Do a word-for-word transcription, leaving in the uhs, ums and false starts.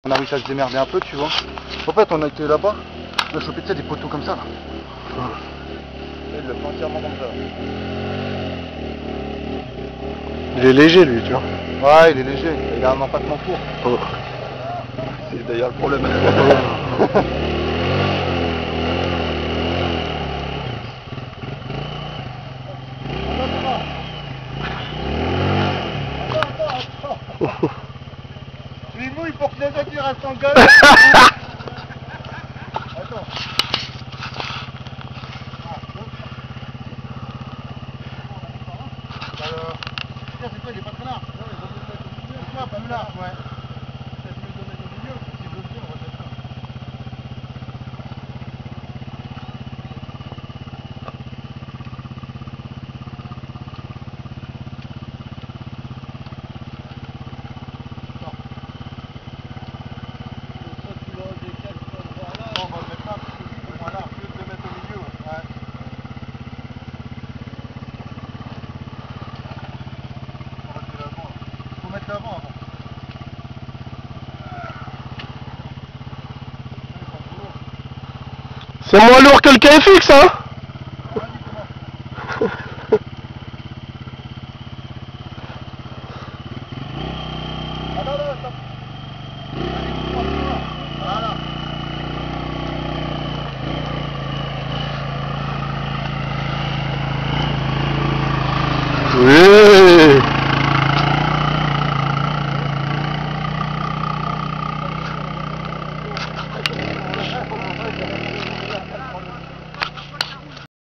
On a réussi à se démerder un peu, tu vois. En fait, on a été là-bas, on a chopé des poteaux comme ça. Là. Il l'a fait entièrement comme ça. Il est léger, lui, tu vois. Ouais, il est léger. Il a un empattement court. Oh. C'est d'ailleurs le problème. Tu es mouille pour que les autres restent en gueule. Attends. Alors, c'est quoi, il est pas très large. Non, ils ont mis le mettre au milieu. Pourquoi pas plus large, ouais. Peut-être mieux de le mettre au milieu, s'il veut bien, on va faire ça. C'est moins lourd que le K F X, hein. Voilà. Oui.